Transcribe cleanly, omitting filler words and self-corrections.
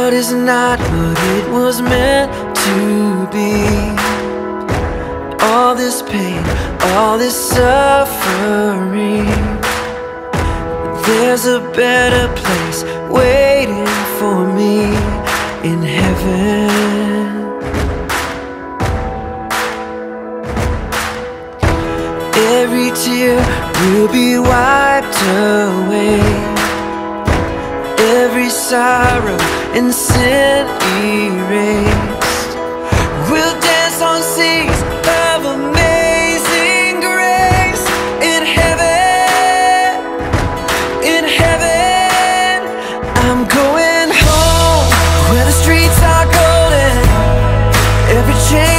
world is not what it was meant to be. All this pain, all this suffering, there's a better place waiting for me in heaven. Every tear will be wiped away, every sorrow and sin erased. We'll dance on seas of amazing grace in heaven, in heaven. I'm going home where the streets are golden, every chain